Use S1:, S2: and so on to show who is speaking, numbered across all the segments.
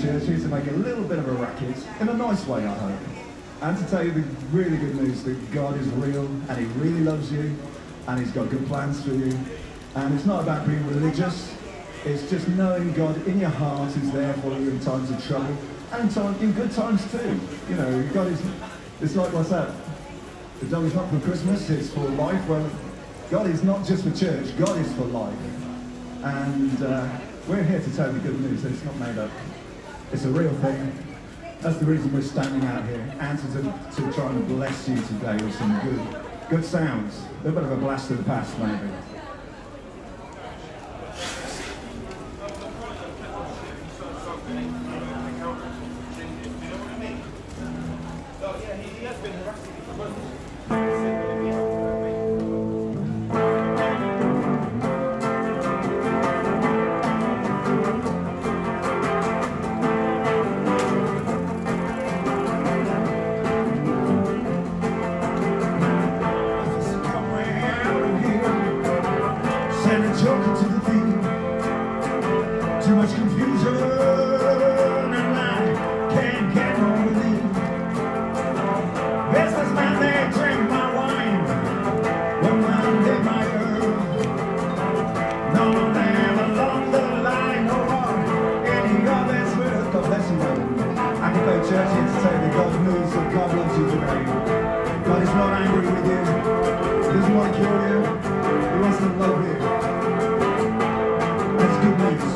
S1: church here to make a little bit of a racket, in a nice way, I hope. And to tell you the really good news that God is real, and He really loves you, and He's got good plans for you. And it's not about being religious, it's just knowing God in your heart is there for you in times of trouble, and in good times too. You know, God is, it's like, what's that? The dog is not for Christmas, it's for life. Well, God is not just for church, God is for life. And we're here to tell you good news that it's not made up. It's a real thing. That's the reason we're standing out here, and to try and bless you today with some good sounds. A bit of a blast of the past, maybe. Too much confusion, and I can't get no relief. Businessman, they drink my wine, woman, did my herb. None of them along the line, no more any others will. God bless you, man. I can play church here to tell you that God knows that God loves you today. God is not angry with you. He doesn't want to kill you. He wants to love you. That's good news.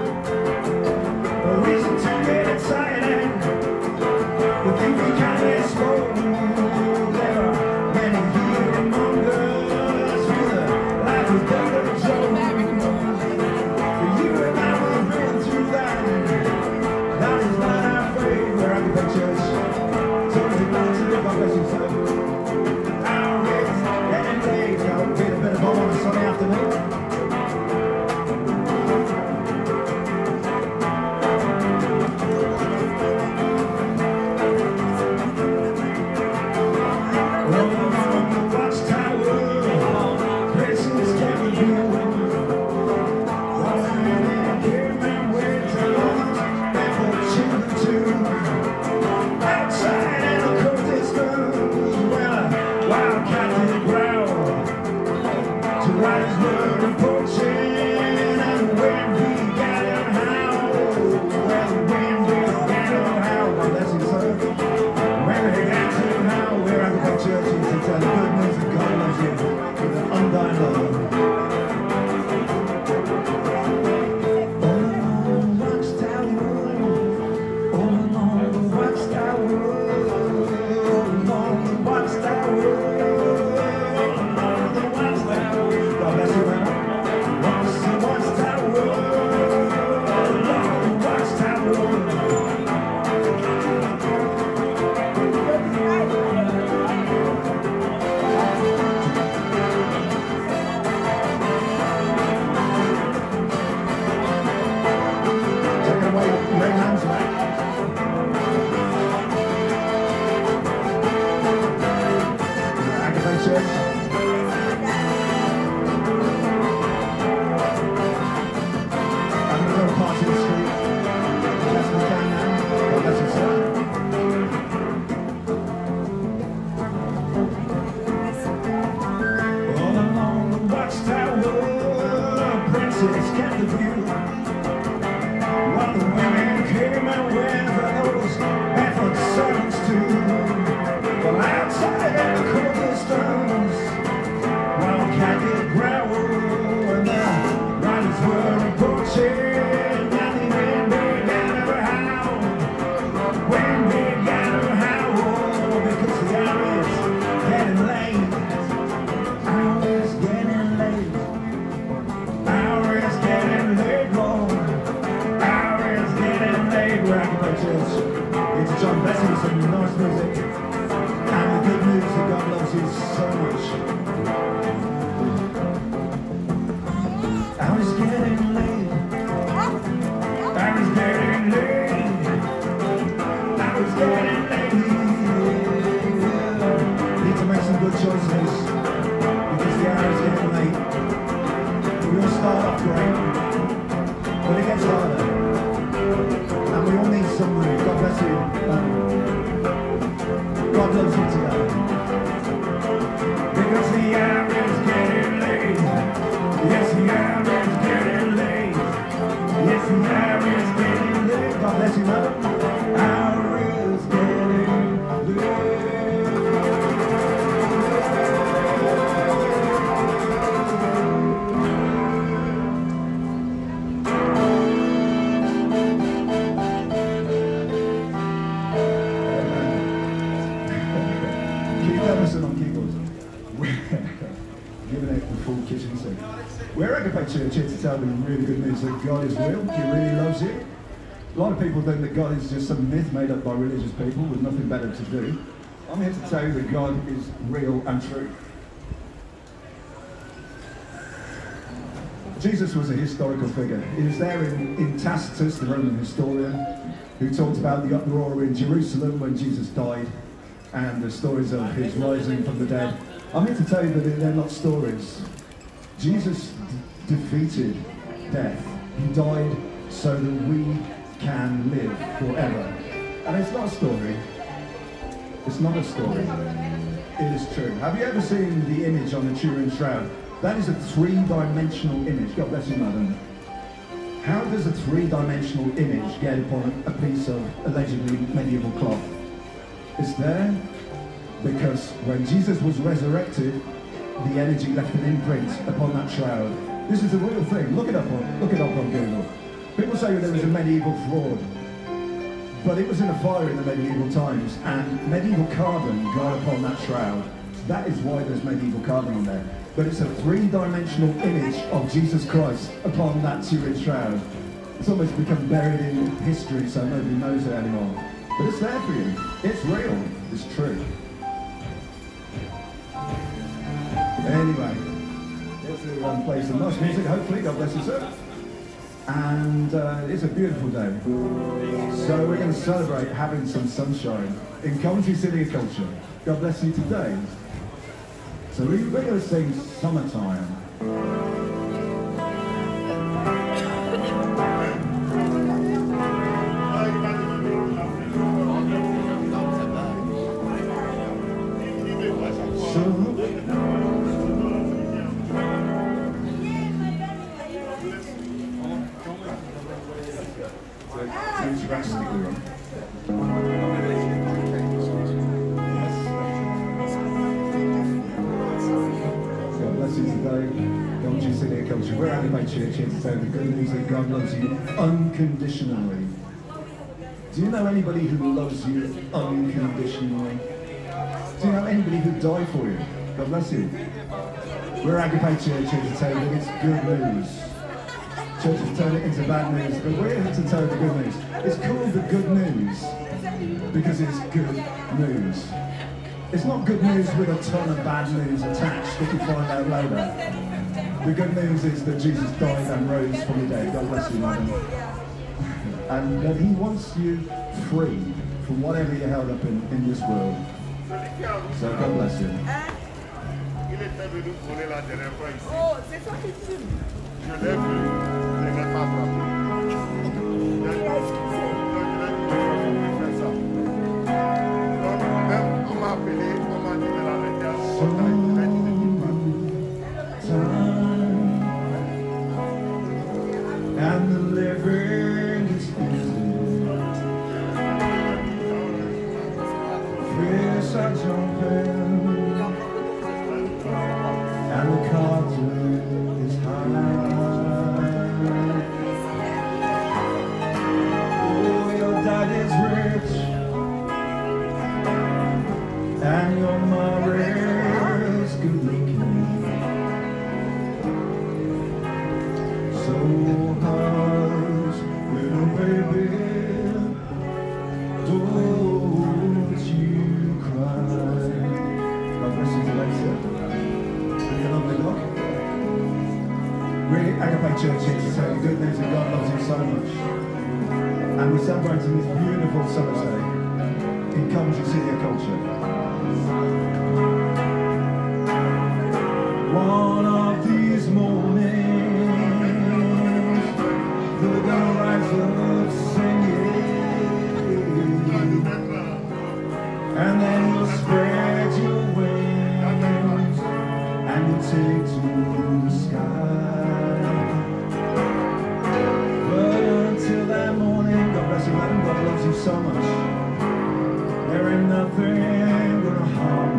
S1: Reason to get excited. We think we can explode. There are many here among us with a life of death and joy. You and I will been through that. That is what I pray. We're at the church. So it's not to live. God bless you, sir. Our it's getting late. I'll get a bit of home on a sunny afternoon. Start off great, but it gets harder, and we all need God loves you today. Because the hour is getting late. Yes, the hour is getting late. Yes, the hour is getting late. God bless you, mother. Hour is getting late. On keyboards. Giving it the full kitchen sink. We're Agape Church here to tell them really good news that God is real. He really loves you. A lot of people think that God is just some myth made up by religious people with nothing better to do. I'm here to tell you that God is real and true. Jesus was a historical figure. He was there in Tacitus, the Roman historian, who talked about the uproar in Jerusalem when Jesus died, and the stories of his rising from the dead. I'm here to tell you that they're not stories. Jesus defeated death. He died so that we can live forever. And it's not a story. It's not a story. It is true. Have you ever seen the image on the Turin Shroud? That is a three-dimensional image. God bless you, madam. How does a three-dimensional image get upon a piece of allegedly medieval cloth? It's there because when Jesus was resurrected, the energy left an imprint upon that shroud. This is a real thing. Look it up on Google. People say there was a medieval fraud, but it was in a fire in the medieval times, and medieval carbon got upon that shroud. That is why there's medieval carbon on there. But it's a three-dimensional image of Jesus Christ upon that Turin Shroud. It's almost become buried in history, so nobody knows it anymore. But it's there for you. It's real. It's true. Anyway, let's play some nice music, hopefully. God bless you, sir. And it's a beautiful day. So we're going to celebrate having some sunshine in Coventry City of Culture. God bless you today. So we're going to sing Summertime. Drastically wrong. God bless you today. Coventry City of Culture. We're Agape Church here to tell the good news that God loves you unconditionally. Do you know anybody who loves you unconditionally? Do you know anybody who died for you? God bless you. We're Agape Church here to tell you that it's good news. Churches turn it into bad news, but we're here to tell the good news. It's called the good news because it's good news. It's not good news with a ton of bad news attached that you find out later. The good news is that Jesus died and rose from the dead. God bless you, madam. And that he wants you free from whatever you're held up in this world. So God bless you.
S2: Oh, c'est toi qui filmes.
S3: Je l'ai vu, je ne l'ai pas frappé. Fait ça. Donc, même on m'a appelé, on m'a dit de l'arrêter à ce temps, je l'ai dit de toute
S1: And the living is easy. Fish are jumping, and the cotton is high. Oh, your dad is rich, and your mother is good looking. So hush, little baby, don't you cry. God bless you today, sir. Be a lovely dog. We're Agape Church here to tell you good news that God loves you so much. And we're celebrating this beautiful summer's day in Coventry City of Culture. One of these mornings, we're gonna rise up singing. nothing gonna harm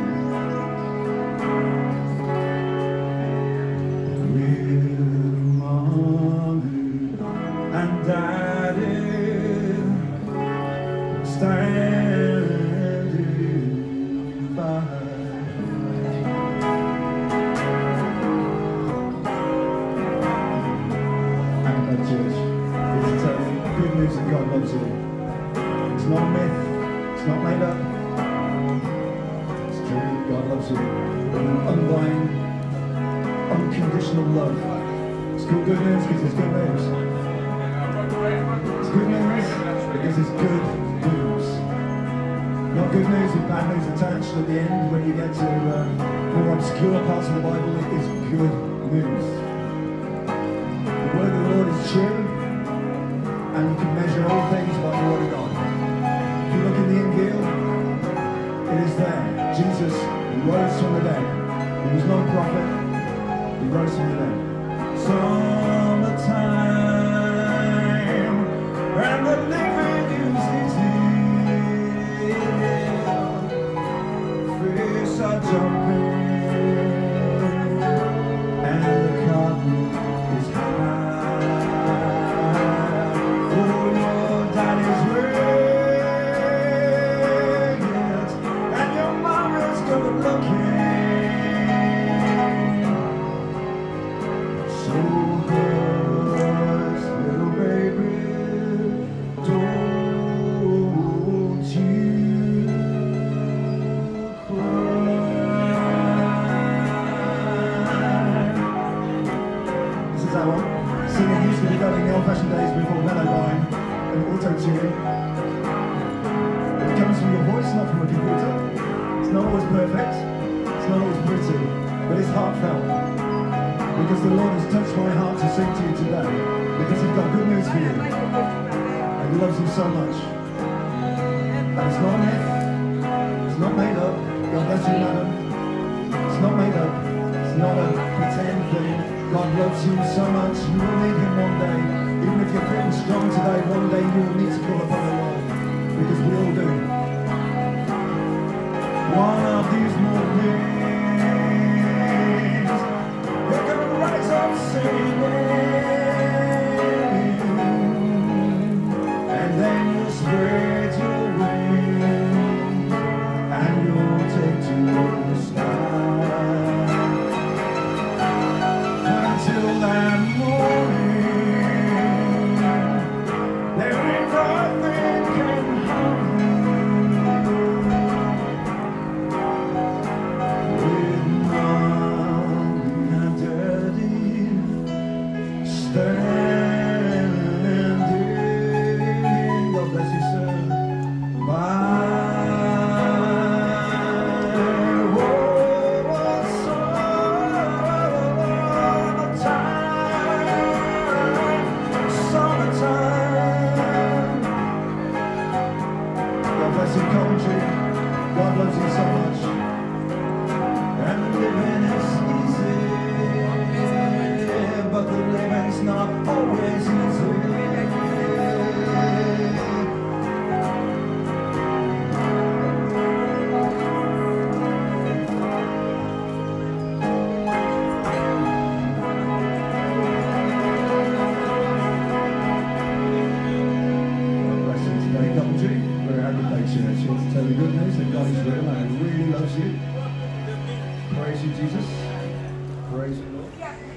S1: you. With mommy and daddy standing by. Church, it's good news that God loves you. It's not a myth, it's not made up. It's true, God loves you. With an undying, unconditional love. It's called good news because it's good news. It's good news because it's good news. Not good news with bad news attached at the end when you get to more obscure parts of the Bible. It is good news. The word of the Lord is true, and you can measure all things by the word of God. If you look in the Injil, it is there. Jesus rose from the dead. He was not a prophet. He rose from the dead. Summertime, and the living is easy. Fish are jumping, and the cotton is high. Singing used to be done in the old-fashioned days before melody and auto-tuning. It comes from your voice, not from a computer. It's not always perfect, it's not always pretty, but it's heartfelt. Because the Lord has touched my heart to sing to you today. Because He's got good news for you. And He loves you so much. And it's not a myth, it's not made up. God bless you, madam. It's not made up, it's not a pretend thing. God loves you so much, you will need Him one day. Even if you're feeling strong today, one day you will need to call upon the Lord. Because we all do. One of these mornings, you're going to rise up singing. And then you'll spread your wings, and you'll take to the sky. Till that morning, there ain't nothing can harm you. With mom and daddy standing, God bless you, sir. Bye. God loves you so much, and living is easy, but the living's not always easy. Tell the good news that God is real and He really loves you. Praise you, Jesus. Praise you, Lord.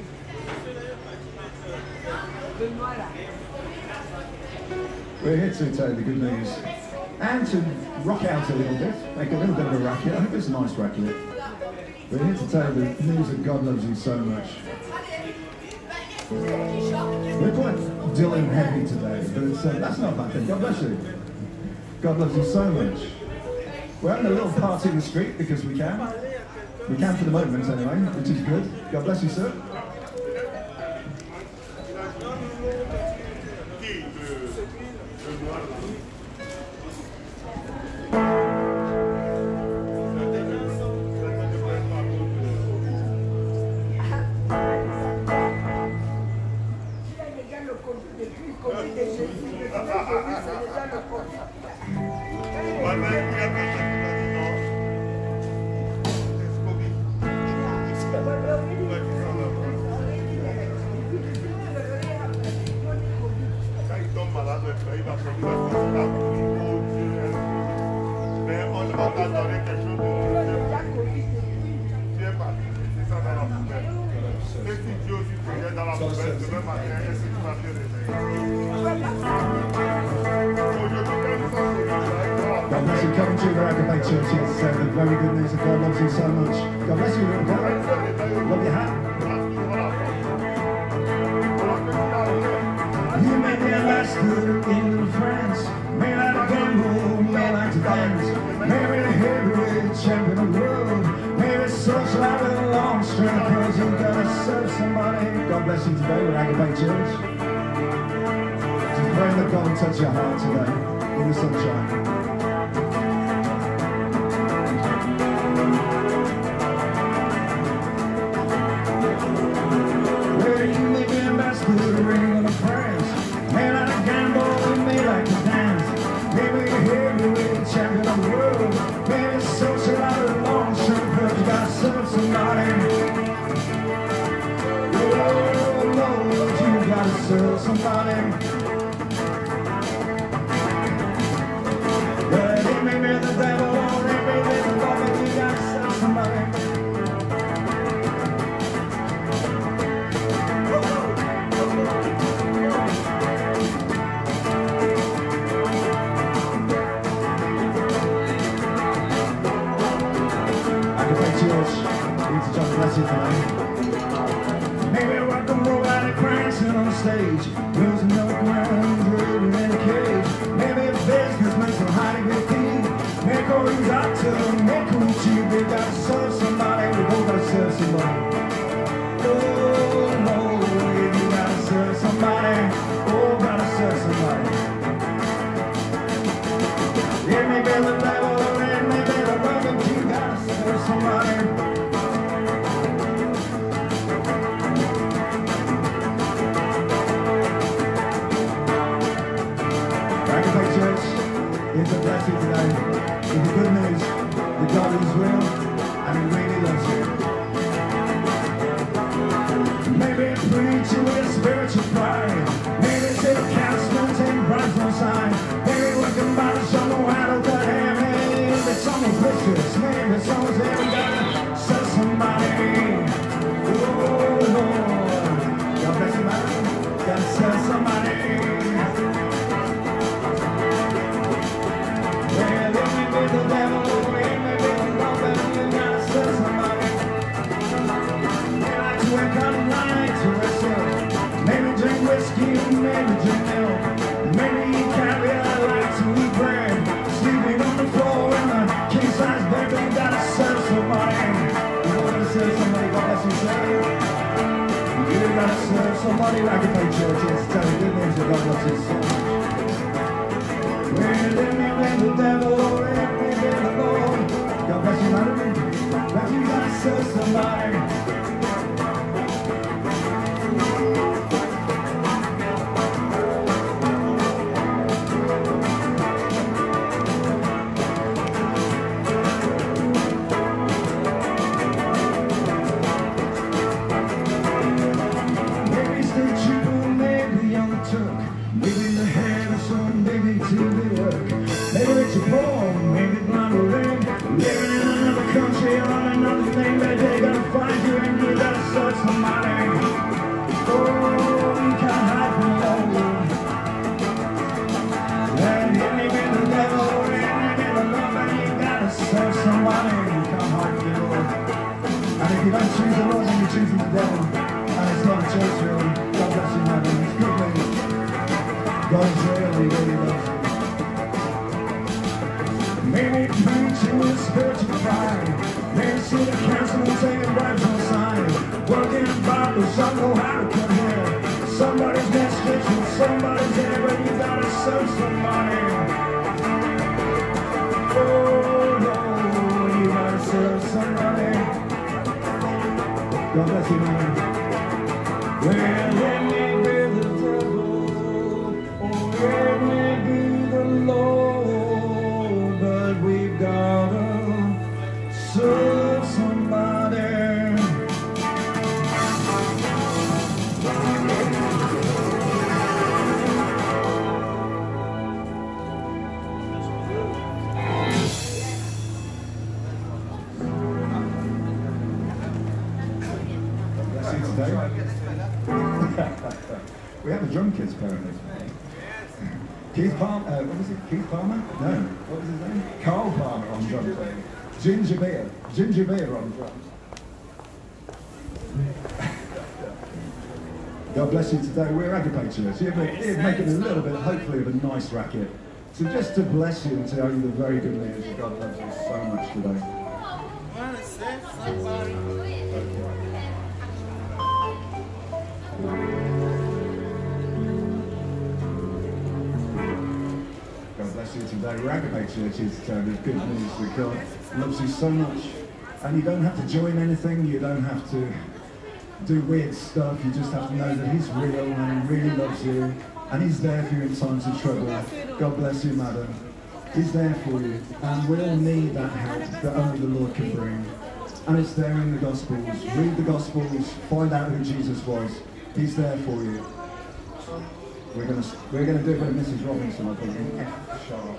S1: We're here to tell you the good news and to rock out a little bit, make a little bit of a racket. I hope it's a nice racket. We're here to tell you the news that God loves you so much. We're quite dull and heavy today, but that's not a bad thing. God bless you. God loves you so much. We're having a little party in the street because we can. We can for the moment anyway, which is good. God bless you, sir. God bless you, Coventry Agape Church. Yes, the very good news that God loves you so much. God bless you, little boy. Love your hat. You may be a master in France, may like to gamble, may like to dance, maybe a heavyweight champion of the world, maybe social out with a long string of pearls. You gotta serve somebody. God bless you today with Agape Church. Just pray that God will touch your heart today in the sunshine. Serve somebody. But it may be the devil or it may be the Lord, but you gotta serve somebody. Agape Church, it's John bless you tonight. Maybe rock and roll out of prancing on stage, losing no ground, driven in a cage. Maybe a business makes some high degree fee. Make all these out to make them cheap. They gotta serve somebody, we both gotta serve somebody. Oh no, you gotta serve somebody. Oh, gotta serve somebody. It may be the devil or it may be the Lord, but you gotta serve somebody. It's a blessing today. It's the good news that God is real and He really loves you. Maybe a preacher with a spiritual pride. Maybe it's a counselor taking bribes on side. Maybe working by the sun, no how to cut hair. Maybe someone's vicious. Maybe someone's there. We gotta serve somebody. Oh Lord, God bless you, man. Gotta serve somebody. The devil, it may be the Lord, but you gotta serve somebody. They like to wake up late to wrestle. Maybe drink whiskey, maybe drink milk. Maybe eat caviar, like to eat bread. Sleeping on the floor in the king-size bed, but you gotta serve somebody. You gotta serve somebody, God bless you, sir. You gotta serve somebody. Agape Church, yes, tell you good news that God loves you so much. Well, let me blame the devil or it may be the Lord. God bless you, man. But you gotta serve somebody. Maybe stay cheap, maybe on the truck. Maybe the hand or some, maybe TV work. Maybe it's a poor, maybe blind or lame. Living in another country or on another thing. But they gotta find you and you gotta search somebody. Oh, you can't hide from love. And it may be the devil or it may be the Lord, but you gotta search somebody. You can't hide from love. And if you don't choose the Lord, then you're choosing the devil. And it's not a church really. God bless you, man. It's good news. God's really, really loves you. Maybe preaching with spiritual pride. Maybe see the counselor taking bribes on the side. Working in Bible, some know how to come here. Somebody's been stitching, somebody's there, but you gotta serve somebody. Oh no, you gotta serve somebody. God bless you, man. Well, let me be the devil. It may be the Lord, We have a drum kit apparently. Keith Palmer, what was it? Keith Palmer? No, what was his name? Carl Palmer on drums. Ginger Beer on drums. God bless you today. We're Agape Church. You're making a little bit, hopefully, of a nice racket. So just to bless you and tell you the very good news that God loves you so much today. God bless you today. We're Agape Church is the good news that God loves you so much. And you don't have to join anything. You don't have to do weird stuff. You just have to know that He's real and He really loves you. And He's there for you in times of trouble. God bless you, madam. He's there for you. And we all need that help that only the Lord can bring. And it's there in the Gospels. Read the Gospels. Find out who Jesus was. He's there for you. We're gonna do a bit of Mrs. Robinson, I think, in F sharp.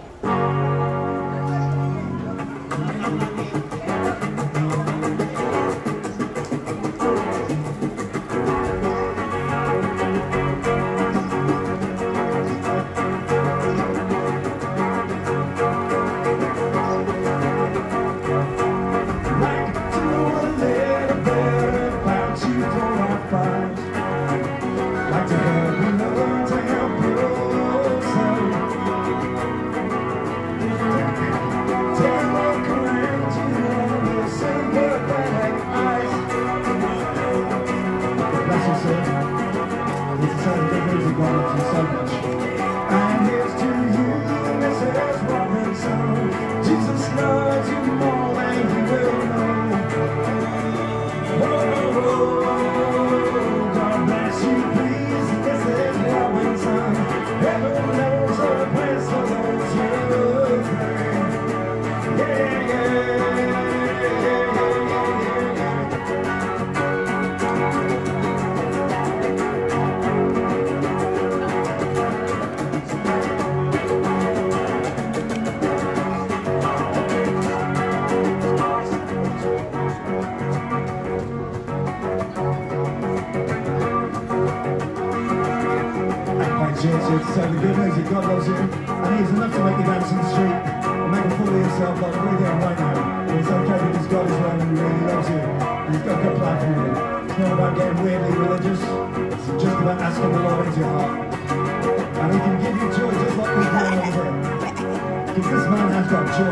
S1: So the good news that God loves you, and He is enough to make you dance in the street and make a fool of yourself like we're doing right now. But it's okay because God is around and He really loves you, and He's got a good plan for you. It's not about getting weirdly religious, it's just about asking the Lord into your heart. And He can give you joy just like we're doing over here. Because this man has got joy.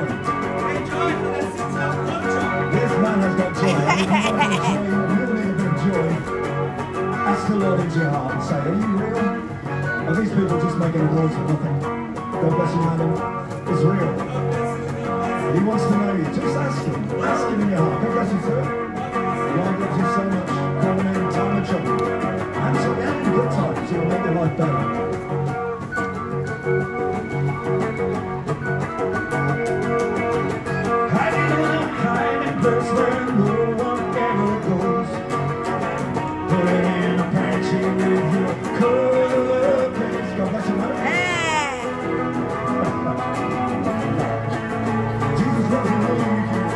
S1: This man has got joy. And if you want a joy, you really need a bit of joy. Ask the Lord into your heart and say, are you real? Are these people just making awards for nothing? God bless you, madam. It's real. He wants to know you. Just ask Him. Ask Him in your heart. God bless you, sir. God loves you so much. Call Him in time of trouble. And so having good times, He will make your life better. Hiding in a hiding place where no one ever goes. Put it in a pantry with your coat. God bless you, madam. Jesus loves you more than you do.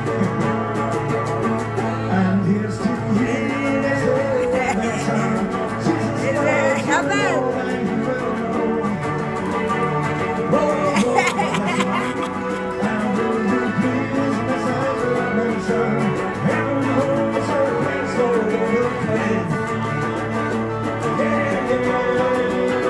S1: And here's to you. Jesus loves you more than you will know. Oh, God bless you. And will you please message your mention? Heaven holds a place for the place. Yeah, yeah.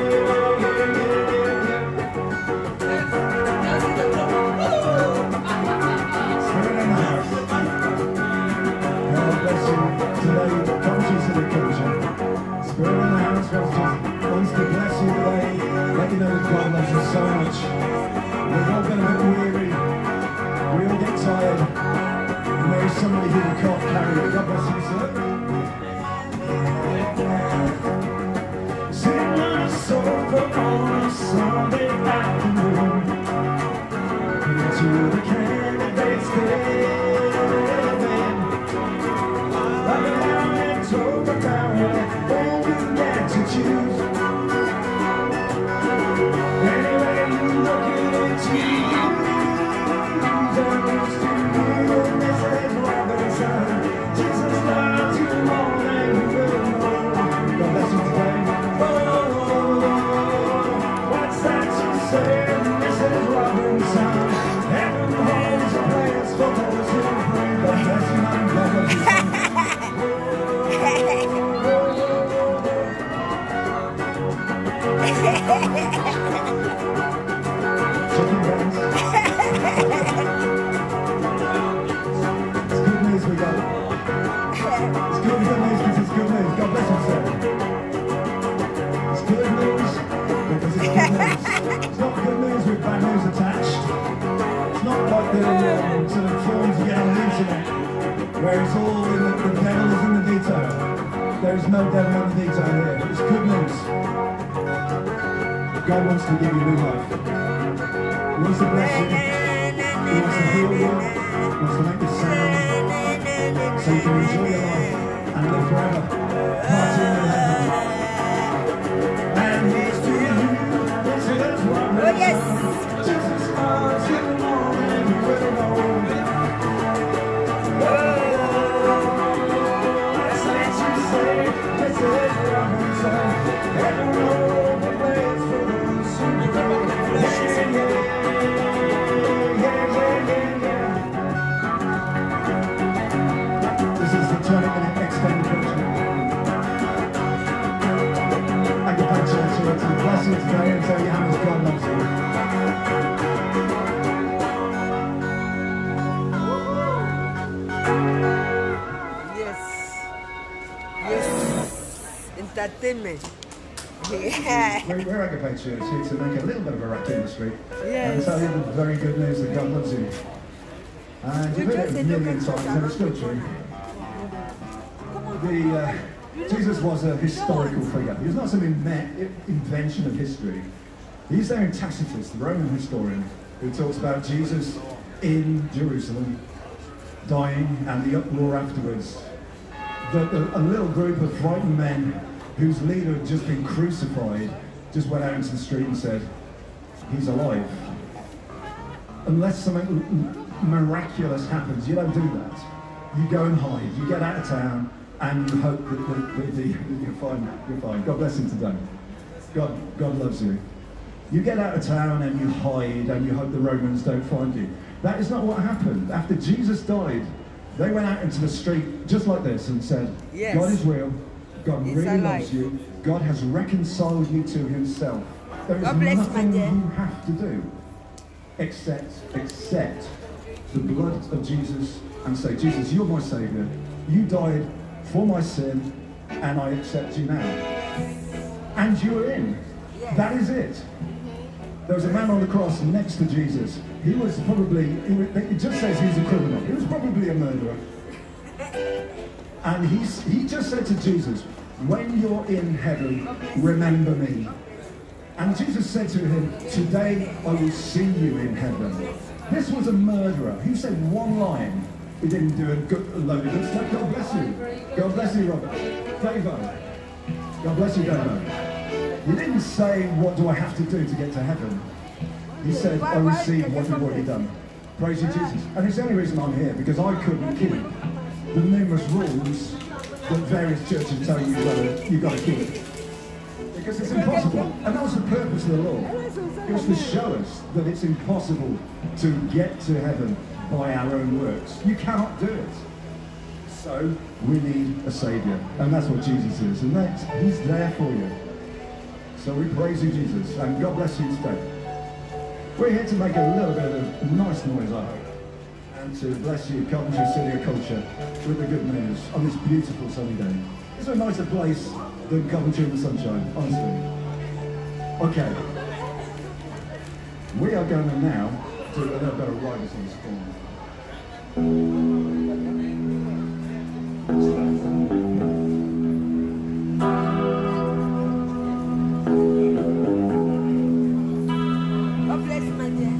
S1: Spirit in the house wants to bless you today. Let you know that God loves you so much. We're all going to get weary. We all get tired. And there is somebody who can't carry it. God bless you, sir. Sitting on a sofa on a Sunday afternoon. To the candidates living. Like a down and over down when you get to choose. Anyway, you look at it, Jesus loves you more than you will know. God bless you today. Chicken guns. It's good news we got. It's good news because it's good news. God bless you, sir. It's good news because it's good news. It's not good news with bad news attached. It's not like the sort of forms you get on the internet where it's all in the devil is in the detail. There is no devil in the detail here. It's good news. God wants to give you new life. He wants to bless you. He wants to heal you. He wants to make you sound so you can enjoy your life and live forever. Partying in heaven. And here's to you. That's what
S4: Oh, yes.
S1: Jesus loves you more than you ever know. Let's let you say, let's let you say, heaven over place for those who go. This is the 20-minute extended version. I get back to you to bless you today and tell you how much God loves you.
S4: Yes. Entertainment. Yeah.
S1: We're Agape Church here to make a little bit of a racket in the street
S4: Yes.
S1: and tell you the very good news that God loves you. And you've heard it a million times and it's still true. Jesus was a historical figure. He was not some invention of history. He's there in Tacitus, the Roman historian, who talks about Jesus in Jerusalem, dying and the uproar afterwards. That a little group of frightened men whose leader had just been crucified just went out into the street and said, he's alive. Unless something miraculous happens, you don't do that. You go and hide. You get out of town and you hope that you're fine. You're fine. God bless him today. God loves you. You get out of town and you hide and you hope the Romans don't find you. That is not what happened. After Jesus died, they went out into the street just like this and said,
S4: Yes.
S1: God is real. God
S4: He's
S1: really
S4: alive.
S1: loves you. God has reconciled you to himself. There is
S4: God bless my
S1: nothing
S4: dear.
S1: you have to do except accept the blood of Jesus and say, Jesus, you're my Saviour. You died for my sin and I accept you now. And you're in.
S4: Yes.
S1: That is it. There was a man on the cross next to Jesus. He was probably, it just says he's a criminal. He was probably a murderer. And he just said to Jesus, when you're in heaven, remember me. And Jesus said to him, today I will see you in heaven. This was a murderer. He said one line. He didn't do a load of good stuff. God bless you. God bless you, Robert. Davo. God bless you, Davo. He didn't say, what do I have to do to get to heaven? He said, I receive what you've already done. Praise you, Jesus. And it's the only reason I'm here, because I couldn't keep the numerous rules that various churches tell you you've got to keep. Because it's impossible. And that was the purpose of the law. It was to show us that it's impossible to get to heaven by our own works. You cannot do it. So we need a Saviour. And that's what Jesus is. And he's there for you. So we praise you, Jesus. And God bless you today. We're here to make a little bit of nice noise, I hope. And to bless you, Coventry City of Culture, with the good news on this beautiful sunny day. Is there a nicer place than Coventry in the sunshine, honestly? Okay. We are going to now do a little bit of riders on the spawn.
S4: God bless my dear.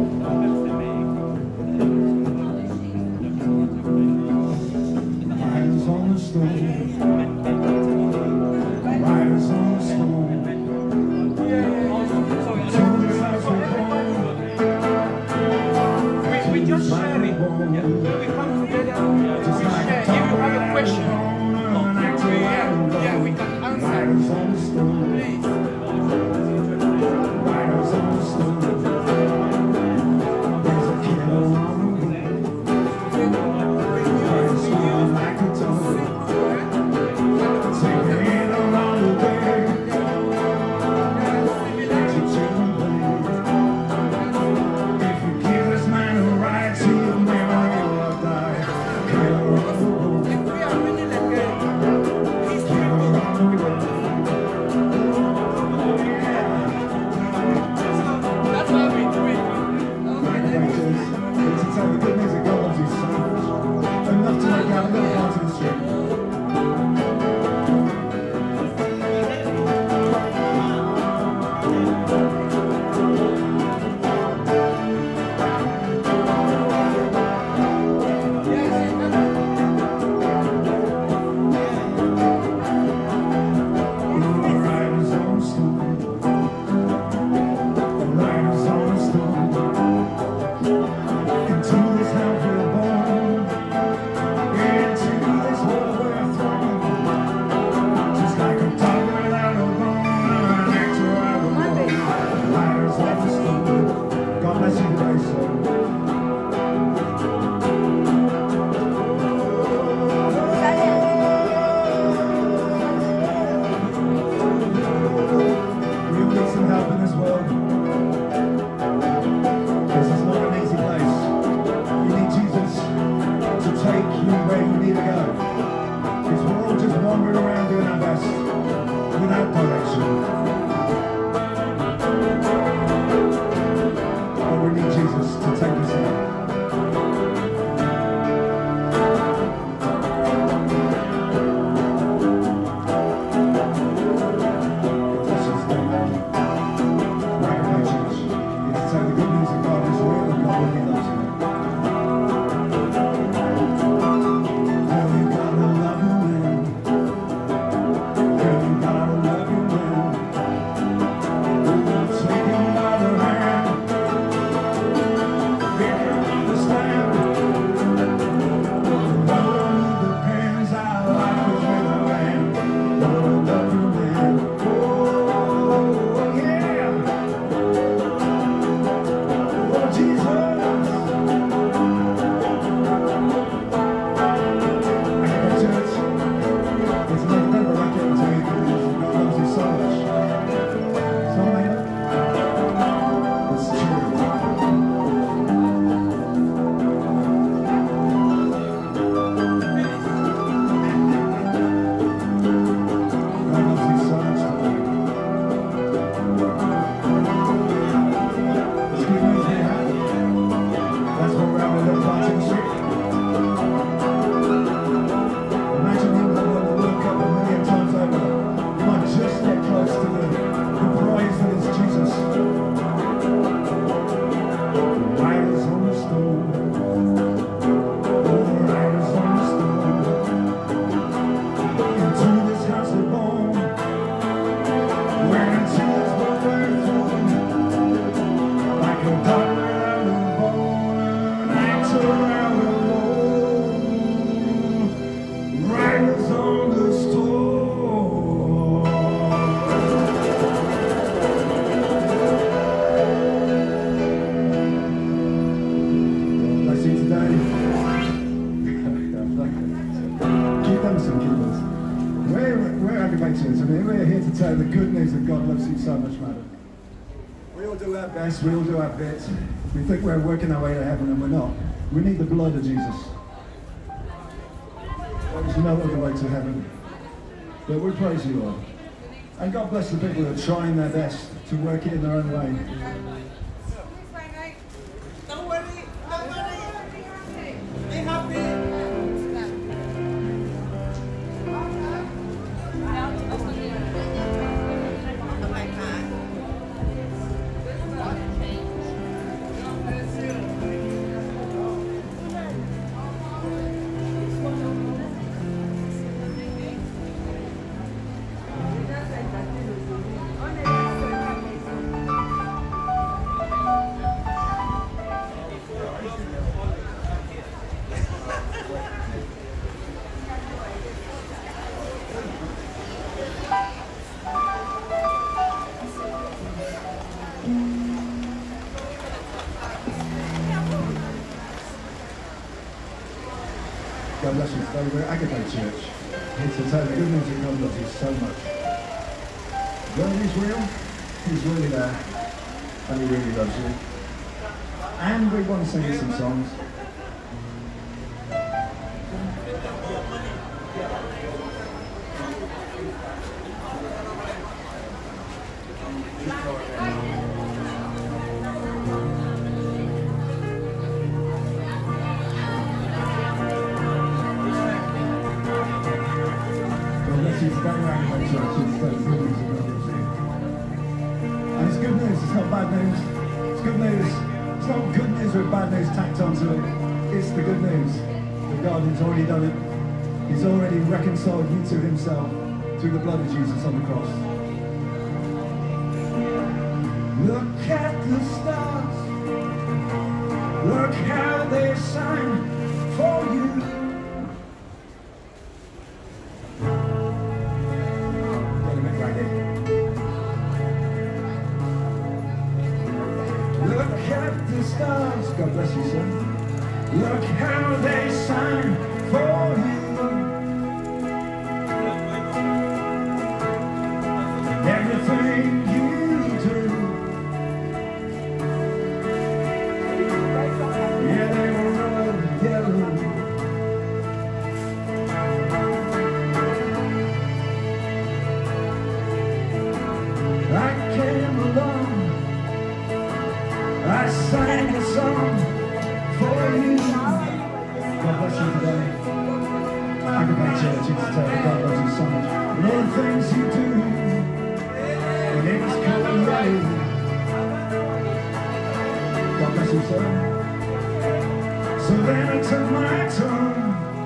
S1: And up in this world. This is not an easy place. You need Jesus to take you where you need to go. Because we're all just wandering around doing our best without direction. But we need Jesus to take us there. The good news that God loves you so much, madam. We all do our best, we all do our bits. We think we're working our way to heaven and we're not. We need the blood of Jesus. There's no other way to heaven. But we praise you, Lord. And God bless the people that are trying their best to work it in their own way.
S4: Don't worry, don't worry. Be happy.
S1: God bless you. We're Agape Church. It's to tell the good news that God loves you so much. God is real. He's really there. And He really loves you. And we want to sing you some songs. And it's good news, it's not bad news. It's good news. It's not good news with bad news tacked onto it. It's the good news that God has already done it. He's already reconciled you to Himself through the blood of Jesus on the cross. Look at the stars. Look how they shine for you. Stars, God bless you, son. Look how they shine for you. Everything you do I sang a song for you. God bless you today. Agape Church, it's today. God loves you so much. And all the things you do, when it was cold and rain. God bless you, sir. So then I took my time.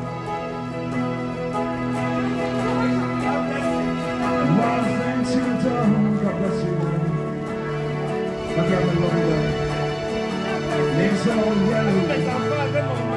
S1: And while I was then to the dawn, God bless you, man. Hope you have a lovely day. Leaves all yellow.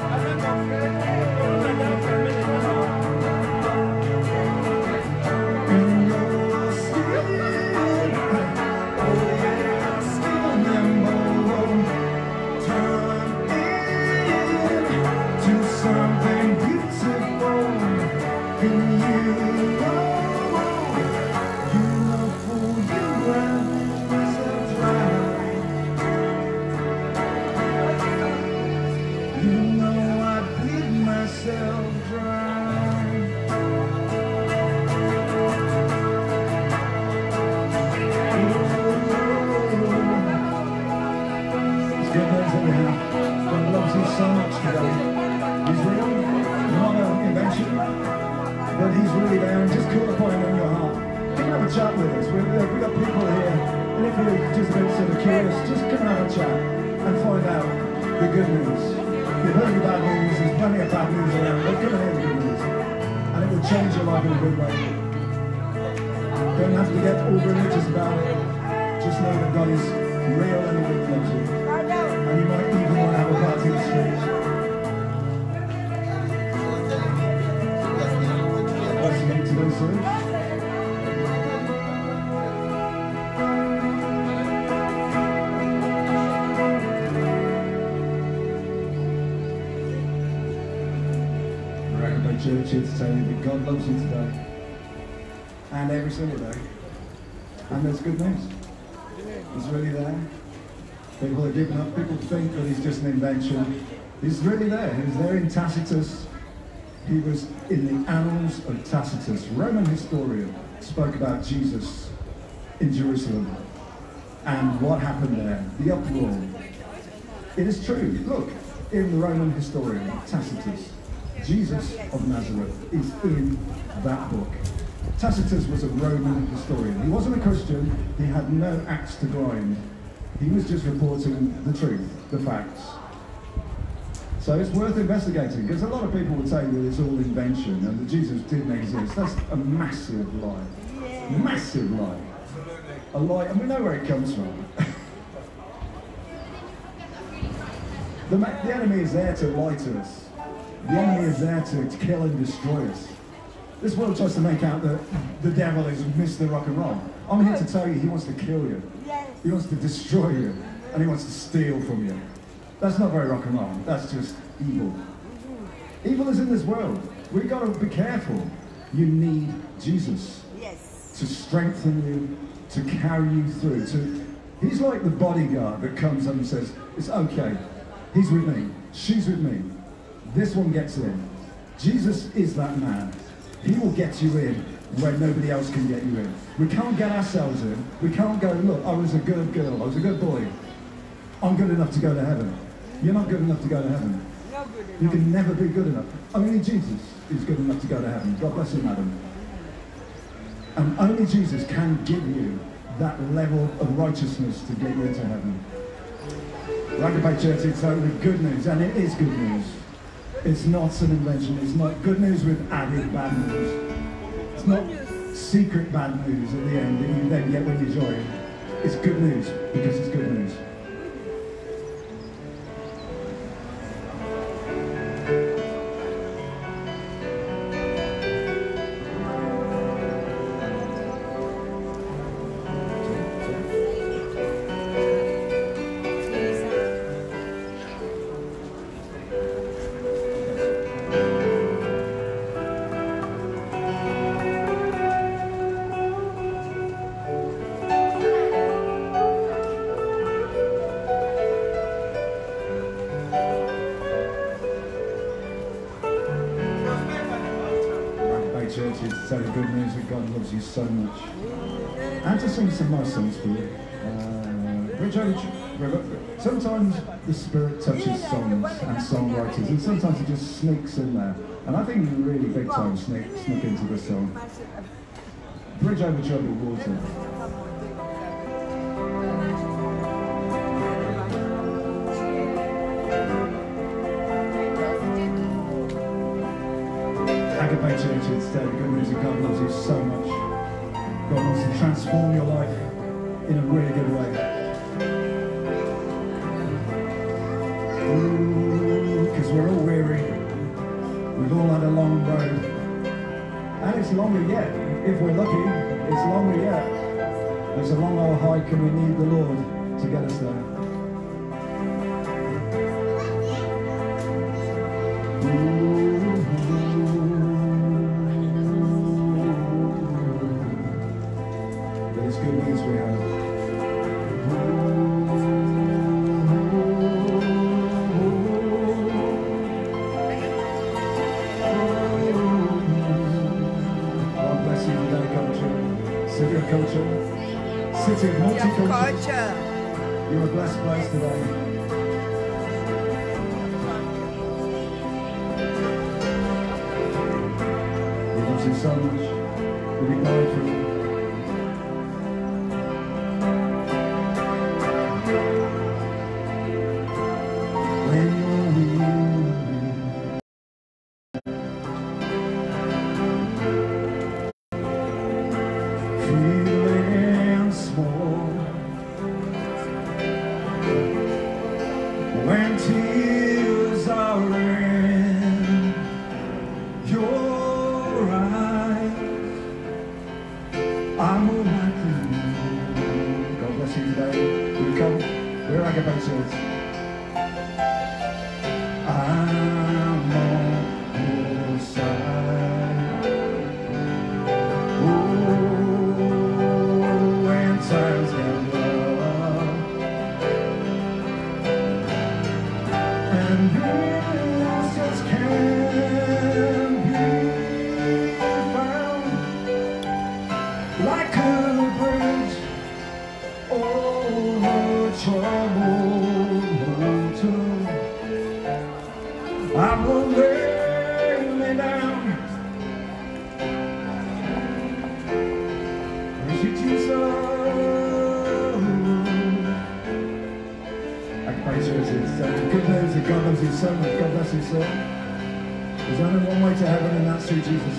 S1: God loves you so much today. He's real, not an invention, but he's really there. And just call upon him in your heart. Come and have a chat with us. We've got people here, and if you're just a bit sort of curious, just come and have a chat and find out the good news. You've heard the bad news, there's plenty of bad news around, but come and hear the good news. And it will change your life in a good way. Don't have to get all religious about it. Just know that God is real and he really loves you. And you might even want to have a party in the street. What's you need to do, sir? Church here to tell you that God loves you today and every single day, and there's good news. He's really there. People are giving up. People think that he's just an invention. He's really there. He was there in Tacitus. He was in the annals of Tacitus. Roman historian spoke about Jesus in Jerusalem and what happened there, the uproar. It is true. Look, in the Roman historian Tacitus, Jesus of Nazareth is in that book. Tacitus was a Roman historian. He wasn't a Christian. He had no axe to grind. He was just reporting the truth, the facts. So it's worth investigating, because a lot of people would say that it's all invention and that Jesus didn't exist. That's a massive lie. Massive lie. A lie, and we know where it comes from. The enemy is there to lie to us. The enemy is there to kill and destroy us. This world tries to make out that the devil is Mr. Rock and Roll. I'm here to tell you, he wants to kill you. He wants to destroy you. And he wants to steal from you. That's not very rock and roll. That's just evil. Evil is in this world. We've got to be careful. You need Jesus to strengthen you, to carry you through. He's like the bodyguard that comes up and says, it's okay. He's with me. She's with me. This one gets in. Jesus is that man. He will get you in where nobody else can get you in. We can't get ourselves in. We can't go, look, I was a good girl, I was a good boy. I'm good enough to go to heaven. You're not good enough to go to heaven. You can never be good enough. Only Jesus is good enough to go to heaven. God bless you, madam. And only Jesus can give you that level of righteousness to get you into heaven. Agape Church, it's only good news, and it is good news. It's not an invention. It's not good news with added bad news. It's not secret bad news at the end that you then get when you join. It's good news because it's good news. Churches to tell you good news that God loves you so much, and to sing some nice songs for you. Sometimes the Spirit touches songs and songwriters, and sometimes it just sneaks in there. And I think you really big time sneak into this song. Bridge Over Troubled Water. Agape Church, instead, the good news is God loves you so much. God wants to transform your life in a really good way. Because we're all weary. We've all had a long road. And it's longer yet. If we're lucky, it's longer yet. It's a long old hike and we need the Lord to get us there. But it's good news we have. City of multicultural. You're a blessed place today. He loves you so much. He'll be died for you. When you're feeling small, when tears are in your eyes, I'm alright with you. God bless you today. Will you come? We're Agape Church. I'm on your side. When times get rough and bills just can't be found, like a bridge over troubled water, I will lay me down. Praise you, Jesus. Agape Church is good news that God loves you so much. God bless you, sir. There's only one way to heaven, and that's through Jesus.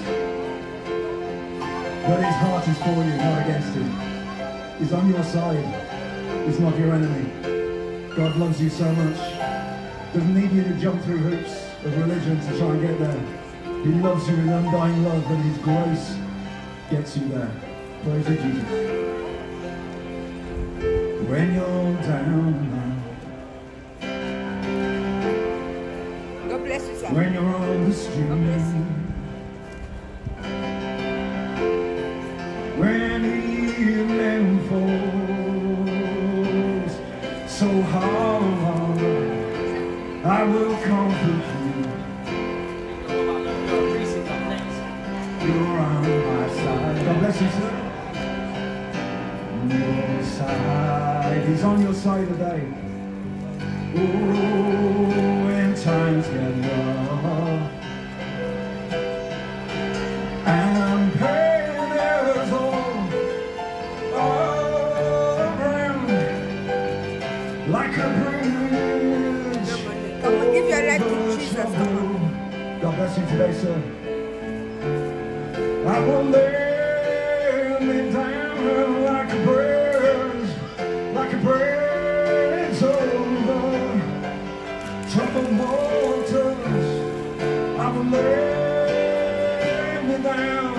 S1: But his heart is for you, not against you. He's on your side. He's not your enemy. God loves you so much. Doesn't need you to jump through hoops of religion to try and get there. He loves you with undying love, and his grace gets you there. Praise you, Jesus. When you're down now,
S4: God bless you, sir.
S1: when you're on the street, when evening falls so hard, I will comfort you. You're on my side. God bless you, sir. Your side. He's on your side today. Oh, when times get rough and pain is all around, like a bridge.
S4: Come on, give your life to Jesus. Come on.
S1: God bless you today, sir. I will lay me down like a bridge over troubled waters. I will lay me down.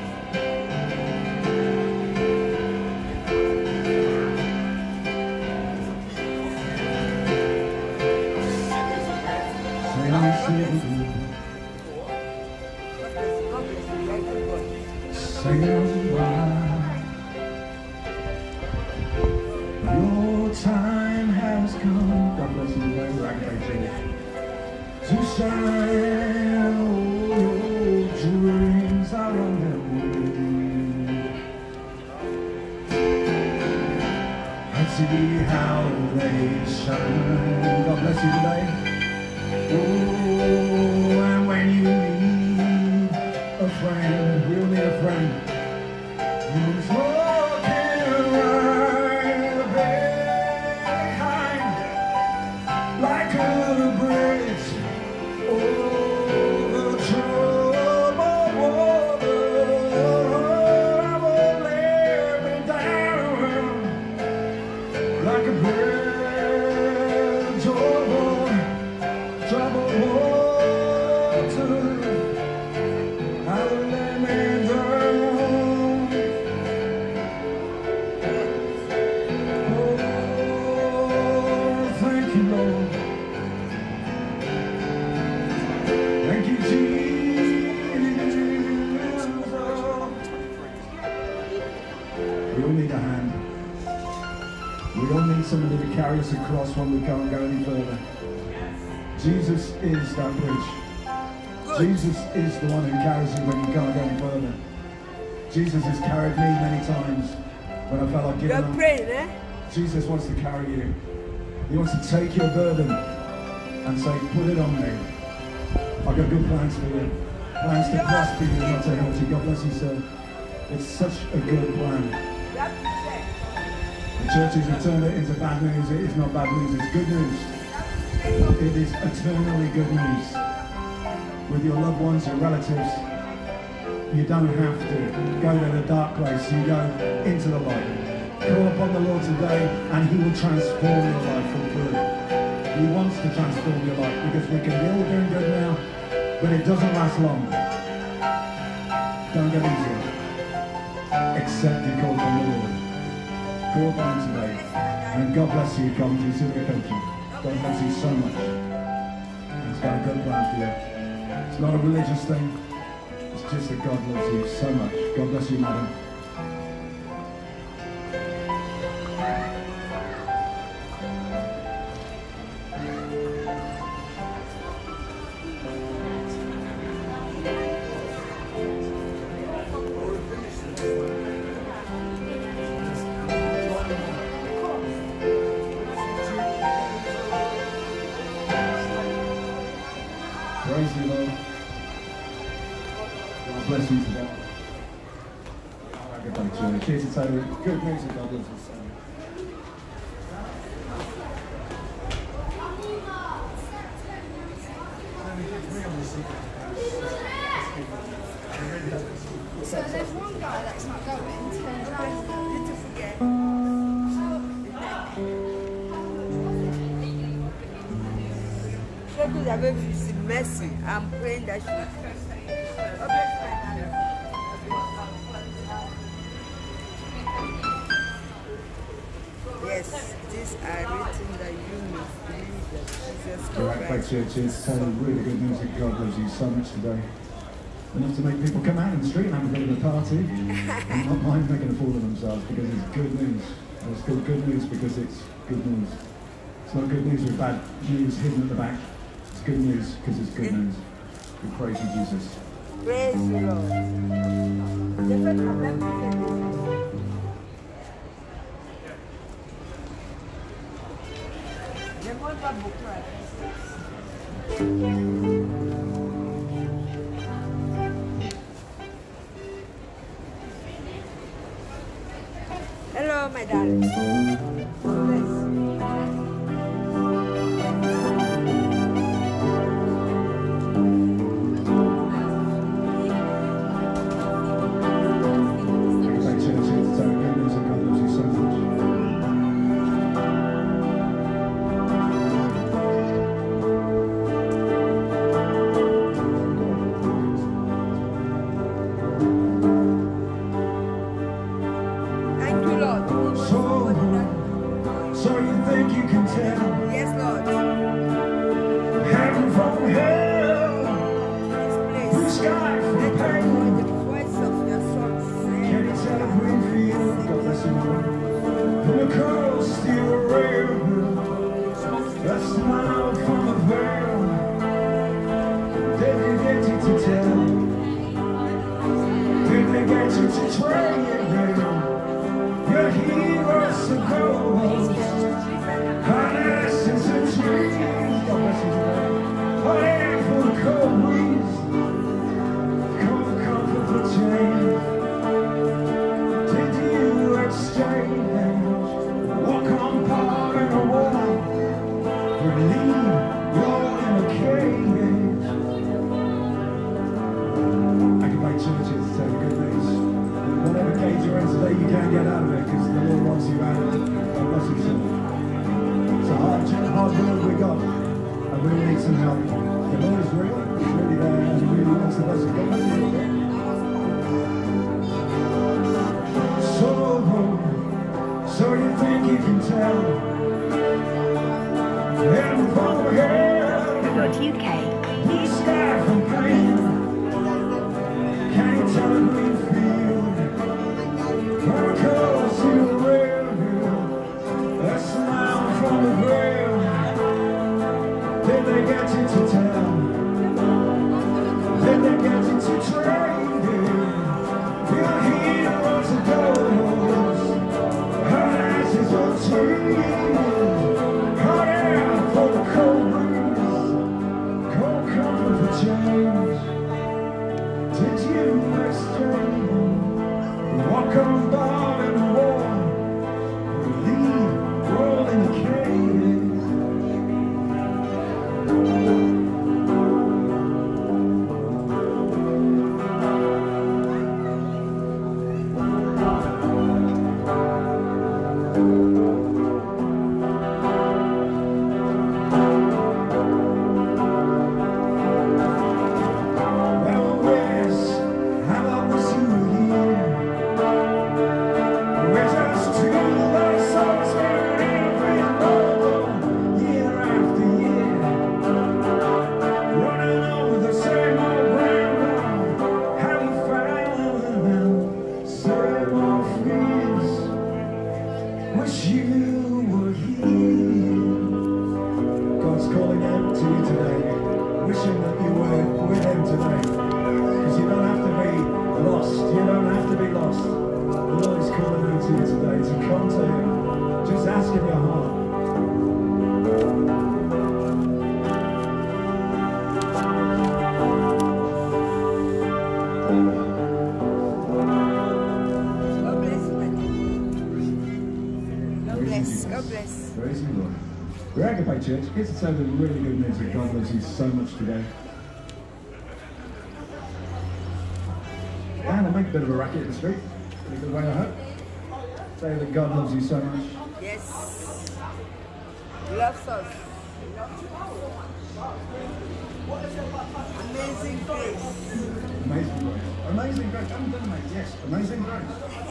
S1: Say why your time has come. God bless you, to shine. All your dreams are on their way. I see how they shine. God bless you today. Oh, and when you need a friend, we'll need a friend who's walking right behind, like a bridge over troubled water. I won't let me down, like a bridge over troubled water. I won't let me down. Oh, thank you, Lord. Thank you, Jesus. We all need a hand. We all need somebody to carry us across when we can't go any further. Jesus is that bridge. Jesus is the one who carries you when you can't go any further. Jesus has carried me many times when I felt like giving
S4: You're
S1: up.
S4: praying, eh?
S1: Jesus wants to carry you. He wants to take your burden and say, put it on me. I've got good plans for you. Plans to prosper you, not to hurt you. God bless you, sir. It's such a good plan.
S4: You have to check.
S1: The churches have turned it into bad news. It is not bad news, it's good news. It is eternally good news. With your loved ones, your relatives, you don't have to go to the dark place. You go into the light. Call upon the Lord today and He will transform your life for good. He wants to transform your life because we can be all doing good now, but it doesn't last long. Don't get easier. Except you call upon the Lord. Call upon Him today. And God bless you, Coventry City Country. God loves you so much. And He's got a good plan for you. It's not a religious thing. It's just that God loves you so much. God bless you, madam. Praise you, Lord. God bless you today. Goodbye, church. Here's to tell you good news of God loves you so much.
S5: So there's one guy that's not going, turns around and
S4: Did you forget? Ce que vous avez vu, c'est merci. I'm praying that you. Yes, these are written that you may believe that Jesus
S1: All right,
S4: Christ.
S1: church, here's to tell you really good news that God loves you so much today. Enough to make people come out in the street and have a bit of a party and not mind making a fool of themselves because it's good news. And it's called good news because it's good news. It's not good news with bad news hidden at the back. It's good news because it's good news. We praise you, Jesus.
S4: Praise the Lord. J'ai fait problème pour faire des- Je ne mange pas beaucoup. Hello, my darling. Bless.
S1: Thank church, here's to tell you good news that God loves you so much.
S4: Thank you, Lord.
S1: So you think you can tell
S4: Yes, Lord.
S1: heaven from hell,
S4: This
S1: blue
S4: place.
S1: sky from
S4: Let
S1: pain?
S4: us know the voice of your son.
S1: Can you tell a green field? God bless you, Lord. From a coast to a rail, a smile from a veil. Did they get you to tell? Did they get you to train? Your heroes of gold. hard work we got, and we need some help. The Lord is real, He's really there, and He really wants the best of us. So you think you can tell? Heaven from
S6: UK.
S1: blue sky from pain. Can you tell me how you feel? Miracles in the real, a smile from the grave. Did they get you to tell? Did they get you to trade? Your heroes and ghosts, hard ashes or tears, hard air for the cold breeze, cold comfort for change. Did you exchange? Walk on bomb in the war, leave world in the cage. Wish you were here. God's calling out to you today, wishing that you were with Him today. Because you don't have to be lost. You don't have to be lost. The Lord is calling out to you today to come to Him. Just ask in your heart.
S4: God bless.
S1: Praise the Lord. We're Agape Church. It's a time of really good news that God loves you so much today. And I'll make a bit of a racket in the street. In a good way, I hope. Say that God loves you so much.
S4: Yes. Loves us. Amazing grace.
S1: Amazing grace. Amazing grace. I haven't done that. Yes. Amazing grace.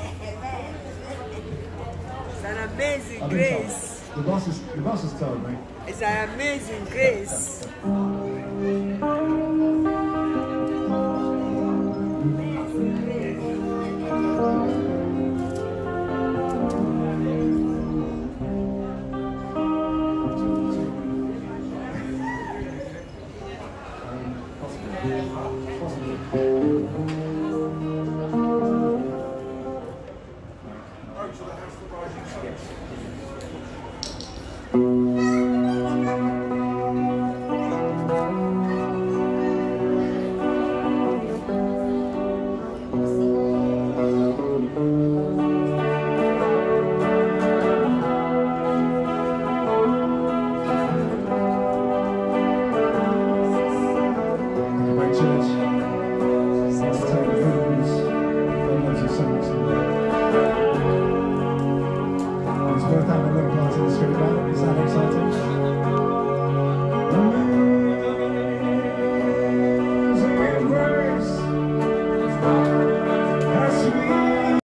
S4: It's an amazing
S1: I've been told.
S4: grace.
S1: The boss has told me.
S4: It's an amazing grace.